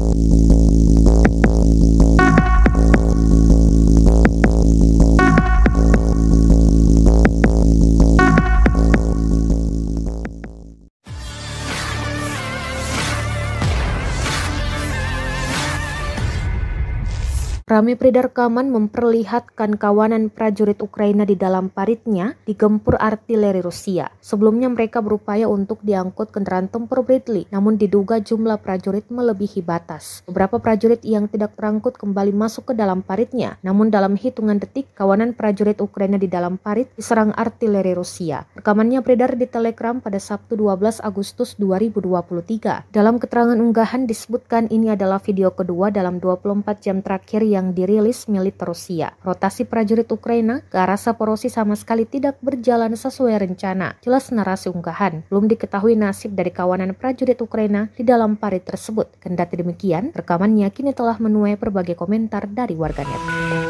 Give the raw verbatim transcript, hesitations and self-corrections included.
Ramai beredar rekaman memperlihatkan kawanan prajurit Ukraina di dalam paritnya digempur artileri Rusia. Sebelumnya mereka berupaya untuk diangkut kendaraan tempur Bradley, namun diduga jumlah prajurit melebihi batas. Beberapa prajurit yang tidak terangkut kembali masuk ke dalam paritnya, namun dalam hitungan detik kawanan prajurit Ukraina di dalam parit diserang artileri Rusia. Rekamannya beredar di Telegram pada Sabtu dua belas Agustus dua ribu dua puluh tiga. Dalam keterangan unggahan disebutkan ini adalah video kedua dalam dua puluh empat jam terakhir yang dirilis militer Rusia. Rotasi prajurit Ukraina ke arah Zaporozhye sama sekali tidak berjalan sesuai rencana. Jelas narasi unggahan. Belum diketahui nasib dari kawanan prajurit Ukraina di dalam parit tersebut. Kendati demikian, rekamannya kini telah menuai berbagai komentar dari warganet.